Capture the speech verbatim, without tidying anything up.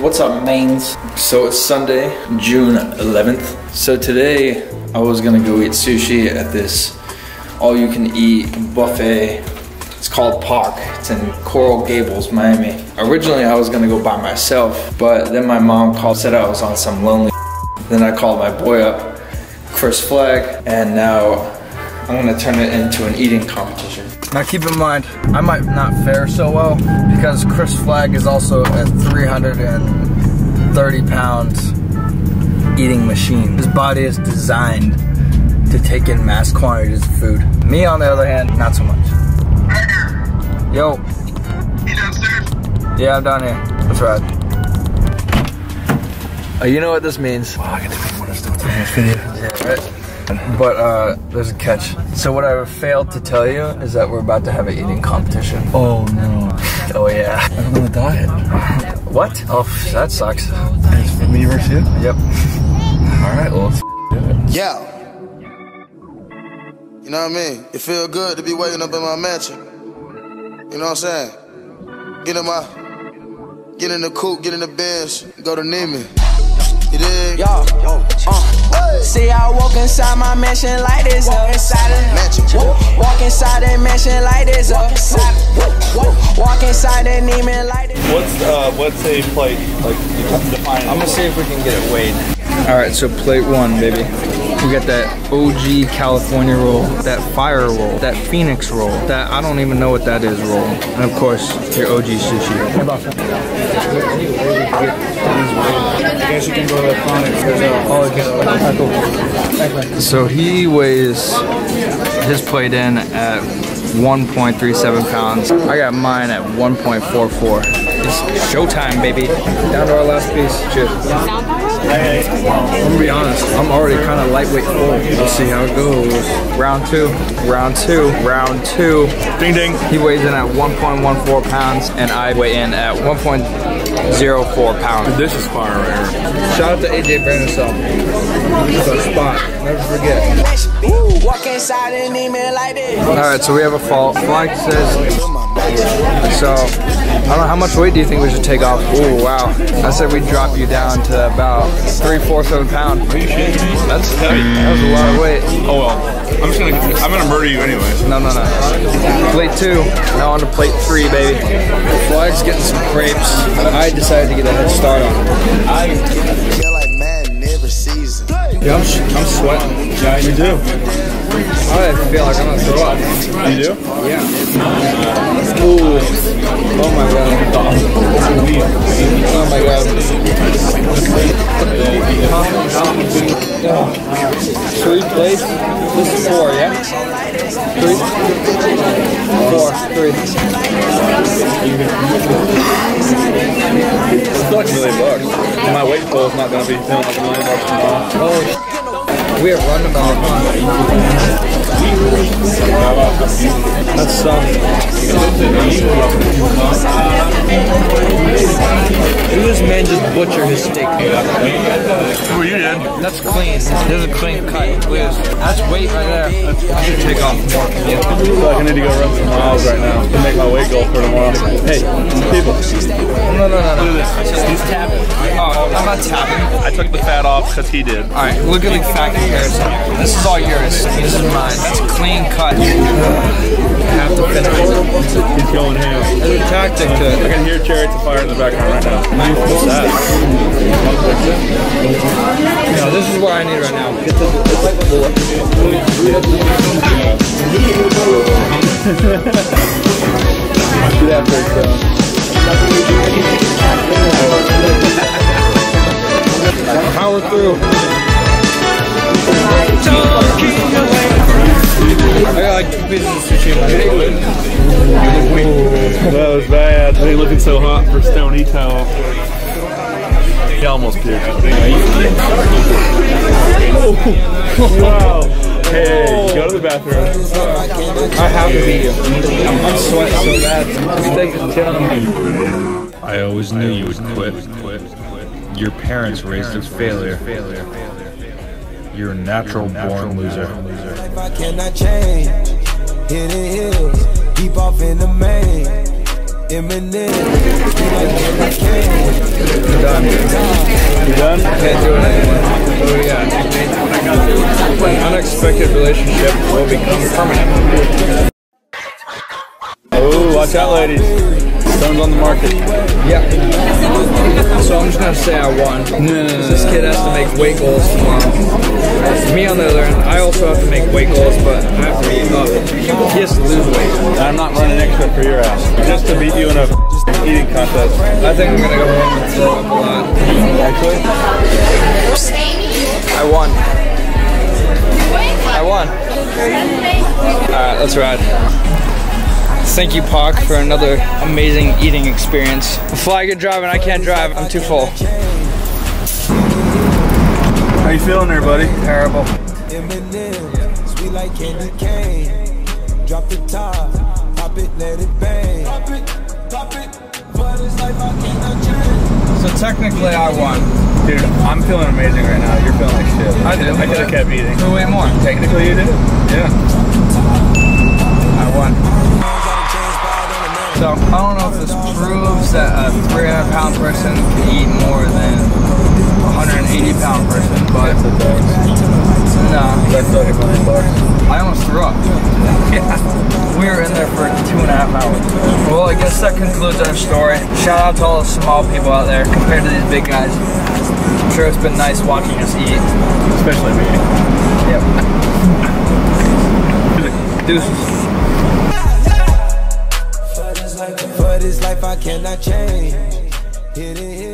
What's up, mains? So it's Sunday, June eleventh. So today I was gonna go eat sushi at this all-you-can-eat buffet. It's called P O C. It's in Coral Gables, Miami. Originally I was gonna go by myself, but then my mom called, said I was on some lonely. Then I called my boy up, Chris Flag, and now I'm gonna turn it into an eating competition. Now keep in mind, I might not fare so well because Chris Flag is also a three hundred thirty pounds eating machine. His body is designed to take in mass quantities of food. Me, on the other hand, not so much. Yo. You downstairs? Yeah, I'm down here. That's right. Uh, you know what this means. Wow, I get to be one of those in this video. Yeah, right? But uh, there's a catch. So what I failed to tell you is that we're about to have an eating competition. Oh no. Oh yeah. I'm on a diet. What? Oh, that sucks. It's for me versus you? Yep. Alright, well, let's do it. Yeah. You know what I mean? It feel good to be waking up in my mansion. You know what I'm saying? Get in my, get in the coupe, get in the Benz, go to Neiman. You dig? Yo, yo, uh. See, I walk inside my mansion like this. Walk inside the mansion. Walk inside the mansion like this. Walk inside. Walk inside the Neiman like this. What's uh, what's a plate? Like, define. I'm gonna see if we can get it weighed. All right, so plate one, baby. We got that O G California roll, that fire roll, that Phoenix roll, that I don't even know what that is roll, and of course your O G sushi. I guess you can go electronics. Oh, so he weighs his plate in at one point three seven pounds. I got mine at one point four four. It's showtime, baby. Down to our last piece. Cheers. I'm gonna be honest, I'm already kind of lightweight full. We'll see how it goes. Round two, round two, round two. Ding ding. He weighs in at one point one four pounds, and I weigh in at one point zero four pounds. This is fire right here. Shout out to A J Brandon. It's our spot. Never forget. Alright, so we have a fault. Flag says. So, I don't know, how much weight do you think we should take off? Oh wow. I said we'd drop you down to about three-fourths of a pound. Are you shitting me? That's heavy. That was a lot of weight. Oh well. I'm just gonna I'm gonna murder you anyways. No no no. Plate two. Now on to plate three, baby. The Flag's getting some crepes. I decided to get a head start on it. I feel like man never season. Yeah, I'm, I'm sweating. Yeah, you do. I feel like I'm gonna throw up. You do? Yeah. Ooh. Oh my god. Oh my god. Three plates? This is four, yeah? Three? Four. Three. It's like a million bucks. And my weight pull is not gonna be feeling like a million bucks tomorrow. Oh, we have run about that sucks. This man just butchered his steak. Oh, you did? That's clean. There's a clean cut. That's weight right there. I should take off more. I feel like I need to go run some miles right now to make my weight goal for tomorrow. Hey, people. No, no, no, no. He's tapping. Oh, I'm not tapping. I took the fat off because he did. Alright, look at the fat comparison. This is all yours. This is mine. That's clean cut. I have to finish it. He's going ham. There's a tactic to it. I can hear chariots of fire in the background right now. What's that? No, this is what I need right now. Get to Do that first, though. Power through. I got like two pieces of sushi in my plate. That was bad. They looking so hot for Stony Towel. He almost puked. Oh, wow. Hey, go to the bathroom. I have to be you. I'm, I'm sweating so bad. Steak is killing me. I always knew you would quit. Your parents raised a failure. You're a natural born loser. I cannot change. Hidden hills, deep off in the main. Eminem. You're done. You done? Can't do it anymore. What do we got? An unexpected relationship will become permanent. Oh, watch out, ladies. Stone's on the market. Yeah. So I'm just gonna say I won. No, no, no, This kid has to make weight goals tomorrow. Me on the other end, I also have to make weight goals, but I have to eat up. He has to lose weight. I'm not running extra for your ass. Just to beat you in a eating contest. I think I'm gonna go home and throw up a lot. Actually? I won. I won. Alright, let's ride. Thank you, Pac, for another amazing eating experience. Fly good driving, I can't drive, I'm too full. How you feeling there, buddy? Terrible. Eminem, sweet like candy cane. Drop the top, pop it, let it bang. Pop it, pop it, but it's like I cannot change. So technically I won. Dude, I'm feeling amazing right now. You're feeling like shit. I did. I could have kept eating. So way more. Technically you did? Yeah. I won. So I don't know if this proves that a three hundred pound person can eat more than a one hundred eighty pound person, but no. That's like a million bucks. I almost threw up. Yeah. We were in there for two and a half hours. Well, I guess that concludes our story. Shout out to all the small people out there compared to these big guys. I'm sure it's been nice watching us eat. Especially me. Yep. Deuces. For this life I cannot change. Hit it, hit it.